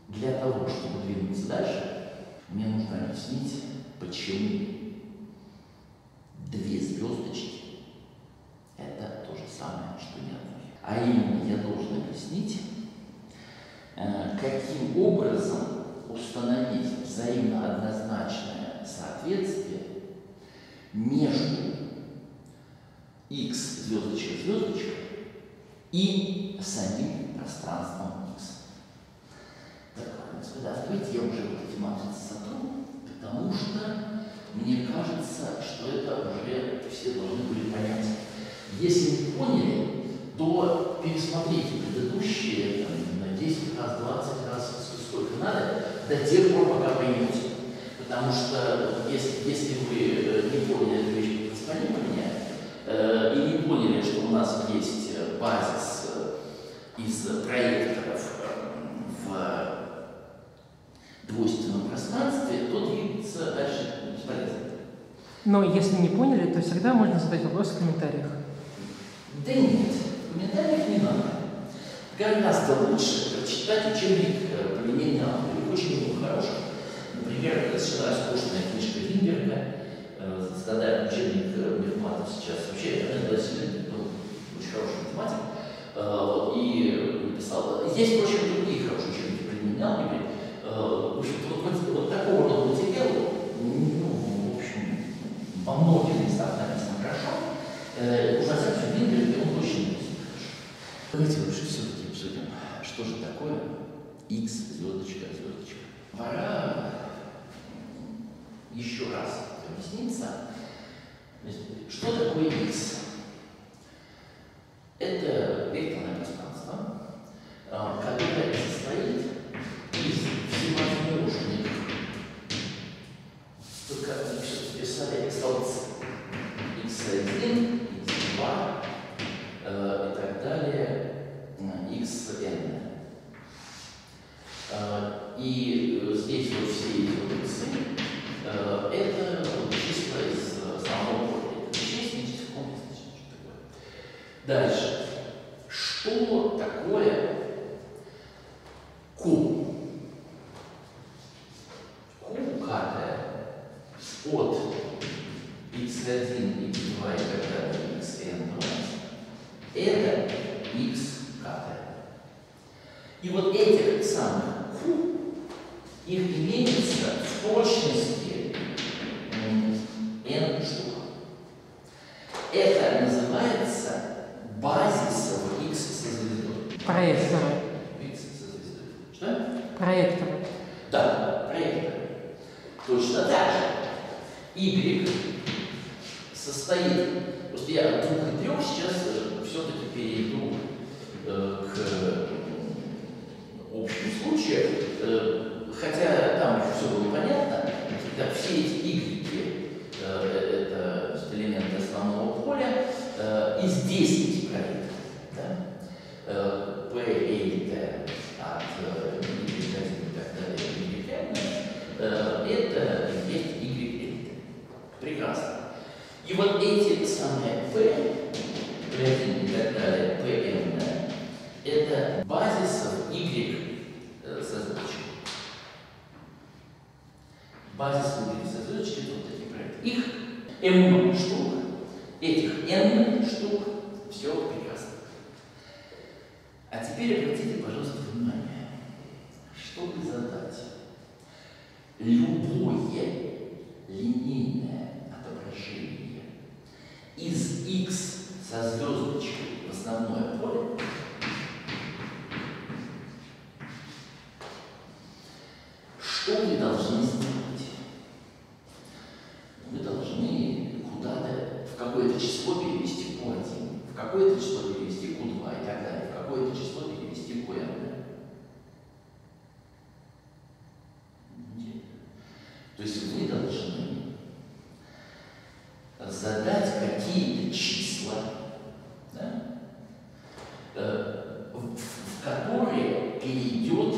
Для того, чтобы двинуться дальше, мне нужно объяснить, почему две звездочки – это то же самое, что ни одной. А именно, я должен объяснить, каким образом установить взаимно однозначное соответствие между x звездочка и самим пространством x. Так, господа, давайте я уже вот эти матрицы сотру, потому что мне кажется, что это уже все должны были понять. Если не поняли, то пересмотрите предыдущие на 10 раз, 20 раз, сколько надо, до тех пор, пока поймете. Потому что если вы не поняли эту вещь по экспонимирования и не поняли, что у нас есть базис из проекторов в двойственном пространстве, то двигаться дальше бесполезно. Но если не поняли, то всегда можно задать вопрос в комментариях. Да нет, в комментариях не надо. Гораздо лучше прочитать учебник применения алгебры. Очень хороший. Например, совершенно скучная книжка Винберга, стандартный учебник Мехматов сейчас вообще, очень хороший математик, и написал. Есть, впрочем, другие хорошие учебники применения алгебры. В общем, вот такого рода материала, в общем, во многих местах написано хорошо. Уж во всяком Винберге он очень написан хорошо. Давайте лучше все-таки обсудим, что же такое x звездочка. Пора еще раз объясниться, что такое x. Это векторное пространство, которое состоит из всевозможных, только писали столбцы x1, x2 и так далее, xn. И здесь вот все эти вот иксы, это вот числа из самого поля. Числа комплекс, что такое. Дальше. Что такое Q? Q катая от x1, x2 и так далее, xn2, это x катая. И вот этих самых Q, их имеется в точности n штук. Это называется базисом x со звездой. Проекторы. X со звездой. Что? Проекторы. Да, проекторы. Точно так же. Y состоит, просто я от 2 и 3 сейчас все-таки перейду к общему случаю, хотя там еще все было понятно, когда все эти Y это элементы основного поля, и здесь эти проекты, да? P, элита от Y1 и так далее, это есть Y элита. Прекрасно. И вот эти самые P, P1 и так далее, Pn, это базисов Y созвучий. Базис Y созвучий это вот такие проекты. Их m штук, этих n штук, все прекрасно. А теперь обратите, пожалуйста, внимание, чтобы задать любое линейное отображение из x со звездочкой в основное поле, что вы должны сделать? Вы должны куда-то, в какое-то число перевести Q1, в какое-то число перевести Q2 и так далее, в какое-то число перевести Qn. То есть вы должны задать какие-то числа, да, в которые перейдет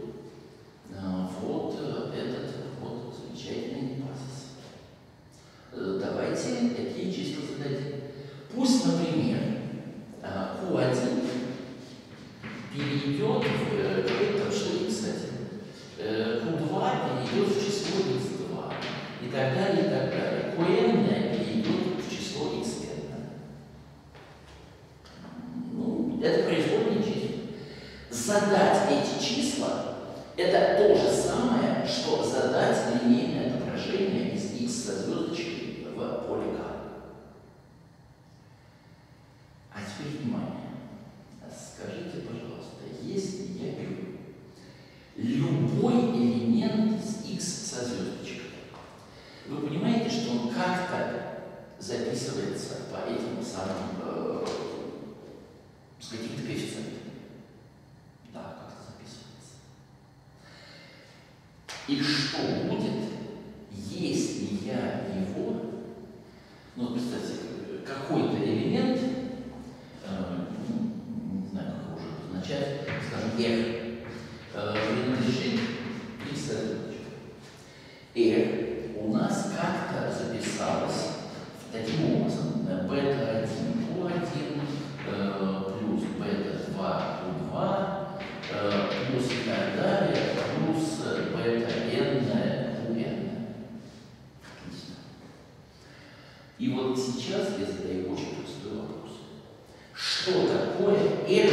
вот этот вот замечательный базис. Давайте такие числа зададим. Пусть, например, Q1 перейдет в какое-то число x1. перейдет в число x2 и так далее, и так далее. Qn перейдет в число xn. Ну, это производные числа. Задать эти числа – это то же самое, что задать линейное отображение из x со звездочкой в поле К. А теперь внимание. Скажите, пожалуйста, если я беру любой элемент из x со звездочкой, вы понимаете, что он как-то записывается по этим самым с какими-то коэффициентами? Да, как-то записывается. И что будет, если я его, ну, представьте, какой-то элемент, не знаю, как его уже обозначать, скажем, R, принадлежит x со звездочкой. R у нас как-то записалось таким образом: бета-1 Q1 плюс бета-2 Q2 плюс и так далее плюс бета-n Qn. Отлично. И вот сейчас я задаю очень простой вопрос. Что такое R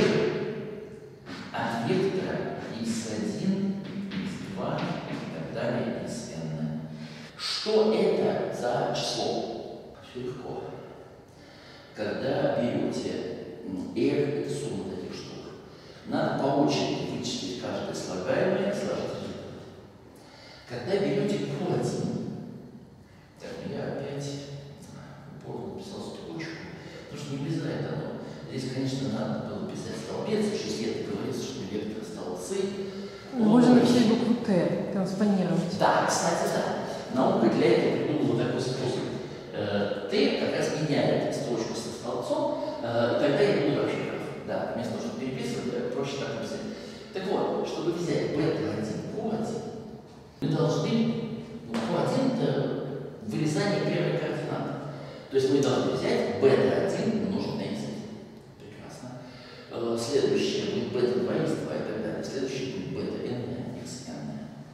от вектора x1, x2 и так далее, xn? Что это за число? Все легко. Когда берете R, это сумма таких штук, надо по очереди вычислить каждое слагаемое и сложить результат. Когда берете Q1, так, я опять упорно написал строчку, потому что не влезает оно. Здесь, конечно, надо было писать столбец, 6 лет говорится, что вектор столбцы. Можно написать букву Т, транспонировать. Да, кстати, да. Наука для этого придумала такой способ. Т как раз меняет строчку со столбцом, тогда я буду вообще прав. Да, вместо того, чтобы переписывать, проще так написать. Так вот, чтобы взять бета-1, Q1, мы должны, Q1 это вырезание первой координаты. То есть мы должны взять бета-1 умножить на x1. Прекрасно. Следующее будет бета-2, x2 и так далее. Следующее будет бета-n, xn.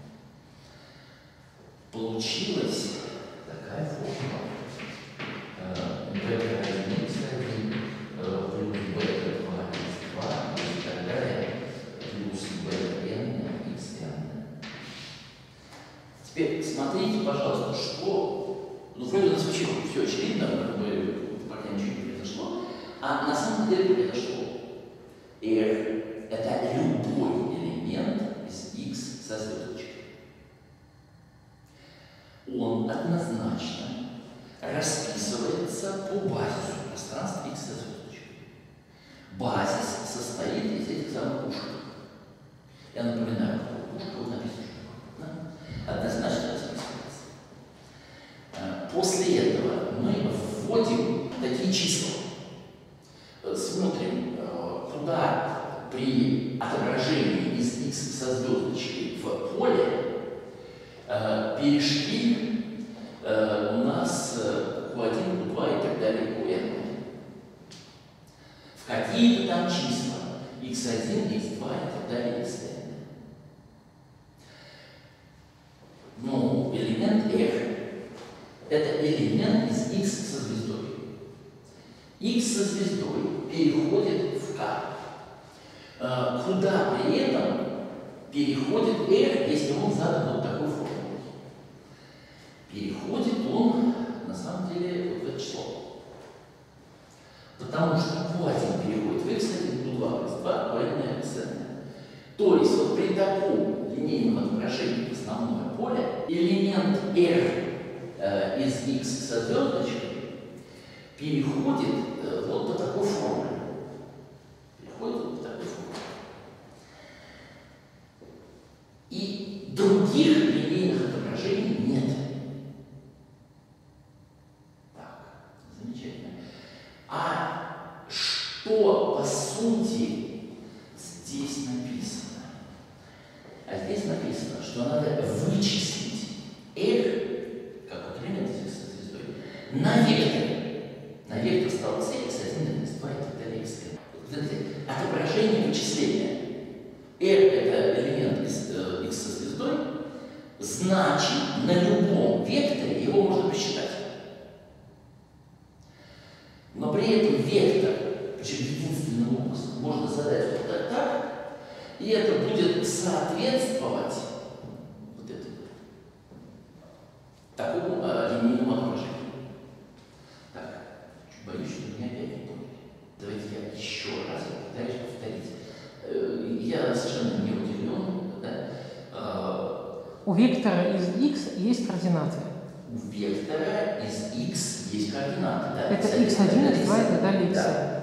Получилась такая формула. Бета-1, x1 плюс бета-2, x2 и так далее плюс бета-n, xn. Теперь смотрите, пожалуйста, что... Ну, вроде у нас вообще все очевидно, как бы пока ничего не произошло, а на самом деле произошло. R – это любой элемент из x со звездочкой. Он однозначно расписывается по базису пространства x со звездочкой. Базис состоит из этих самых пушек. Я напоминаю, пушка вот написано, да? Однозначно расписывается. После этого мы вводим такие числа. Смотрим, куда при отображении из x со звездочкой в поле перешли у нас Q1, Q2 и так далее, Qn. В какие-то там числа x1, x2 и так далее, xn. Ну, элемент R – это элемент из x со звездой. X со звездой переходит в K. Куда при этом переходит R, если он задан вот такой формулой? Переходит он, на самом деле, вот в это число. Потому что Q1 переходит в x1, Q2 в x2, Qn в xn. То есть вот при таком линейном отображении в основное поле элемент R из x со звездочкой переходит вот по такой формуле. Переходит вот по такой формуле. И других линейных отображений нет. Так, замечательно. А что по сути здесь написано? А здесь написано, что надо вычислить R, как вот элемент из x со звездой, на векторе. На вектор столбца x1, x2 и так далее, xn. Отображение вычисления. R – это элемент из x со звездой, знак соответствовать вот этому такому линейному отображению. Так, боюсь, что меня опять не поняли. Давайте я еще раз попытаюсь повторить. Я совершенно не удивлен. Да? У вектора из x есть координаты. У вектора из x есть координаты. Да? Это x1, x2 и так далее, x. Да.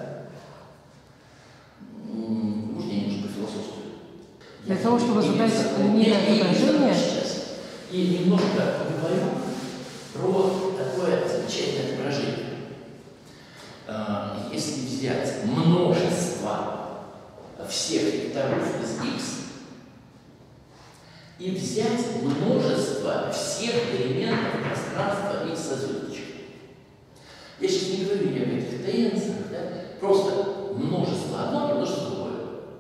Можно я немножко философскую? Для того, чтобы задать линейное отображение... И немножко поговорю про такое замечательное отображение. Если взять множество всех векторов из x и взять множество всех элементов пространства x со звездочкой. Я сейчас не говорю ни о каких тензорах, да? Просто множество одно и множество другое.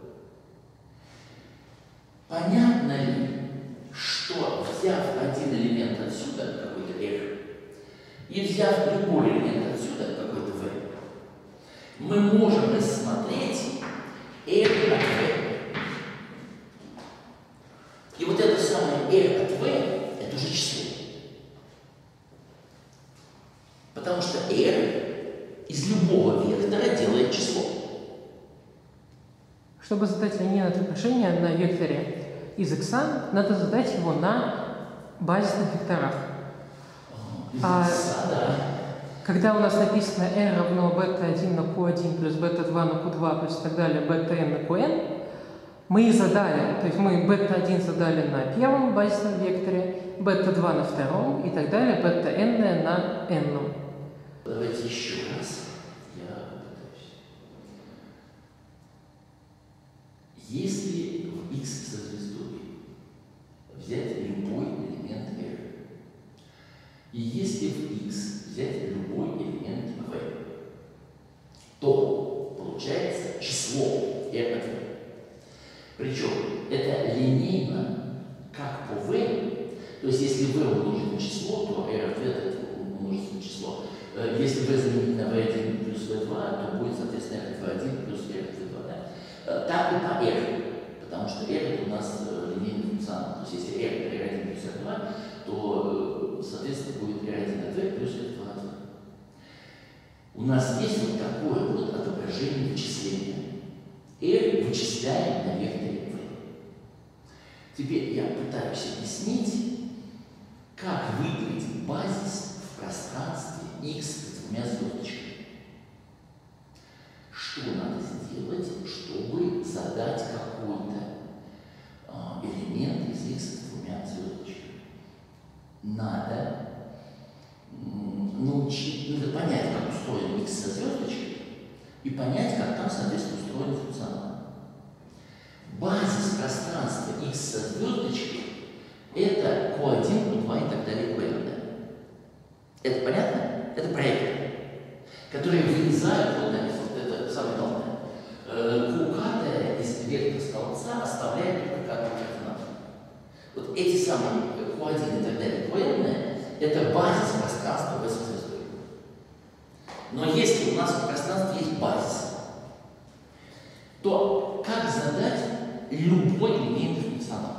Понятно ли, что взяв один элемент отсюда, какой-то r, и взяв любой элемент отсюда, какой-то v, мы можем рассмотреть r от v. И вот это самое r от v, это уже число. Потому что r из любого вектора делает число. Чтобы задать линейное отображение на векторе из x, надо задать его на базисных векторах. Да. Когда у нас написано r равно бета-1 на q1 плюс бета-2 на q2 плюс и так далее, бета-n на qn, мы задали, то есть мы бета-1 задали на первом базисном векторе, бета-2 на втором и так далее, бета-n на n. Давайте еще раз. Я попытаюсь. Если в x со звездой взять любой элемент r, и если в x взять любой элемент v, то получается число r от v. Причем это линейно, как по v, то есть если v умножить на число, то r от v это умножить на число. Если v заменить на v1 плюс v2, то будет, соответственно, r от v1 плюс r от v2. Да? Так и по r, потому что r это у нас линейный функционал. То есть если r это r1 плюс r2, то, соответственно, будет r1 от v плюс r2 от v. У нас есть вот такое вот отображение вычисления. R вычисляем на векторе v. Теперь я пытаюсь объяснить, как выглядит базис в пространстве x с двумя звездочками. Что надо сделать, чтобы задать какой-то элемент из x с двумя звездочками? Надо надо понять, как устроен x со звездочкой, и понять, как там, соответственно, устроен функционал. Базис пространства x со звездочкой – это q1, q2 и так далее, qn. Это понятно? Это проекты, которые вырезают вот это самое главное. Q из вектора столбца оставляет только катую координату. Вот эти самые q1 и так далее, qn – это базис пространства v со звездой. Но если у нас в пространстве есть базис, то как задать любой линейный функционал?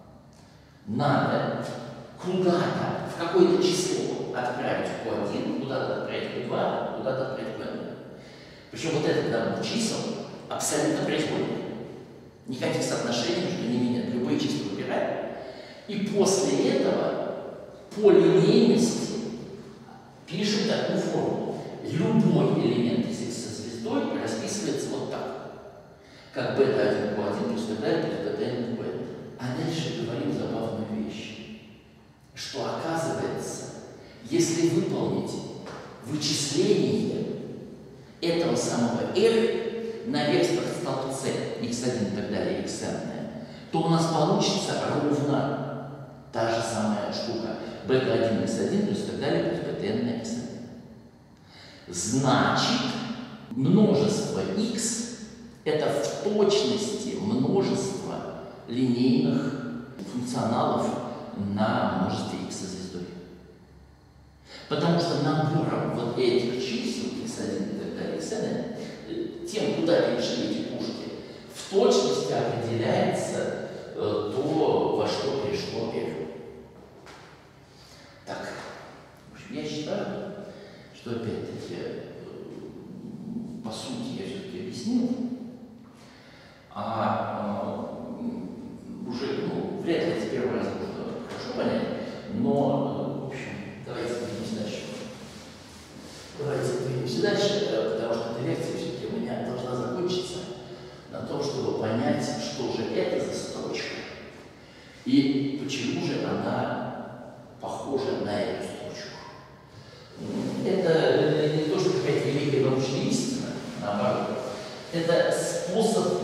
Надо куда-то, в какое-то число отправить q1, куда-то отправить q2, куда-то отправить qn. Причем вот этот набор чисел абсолютно произвольный. Никаких соотношений между ними нет. Любые числа выбираем. И после этого по линейности пишем такую формулу. Любой элемент из x со звездой расписывается вот так. Как бета-1 q1 плюс бета-n плюс бета-n qn. А дальше говорим забавную вещь. Что оказывается, если выполнить вычисление этого самого r на векторном столбце x1 и так далее, xn, то у нас получится ровно та же самая штука. Бета-1 x1 плюс и так далее плюс beta-n на xn. Значит, множество x – это в точности множество линейных функционалов на множестве x со звездой. Потому что набором вот этих чисел x1 и так далее, xn, тем, куда перешли эти пушки, в точности определяется И почему же она похожа на эту строчку? Это не то, что какая-то великая научная истина, наоборот. Это способ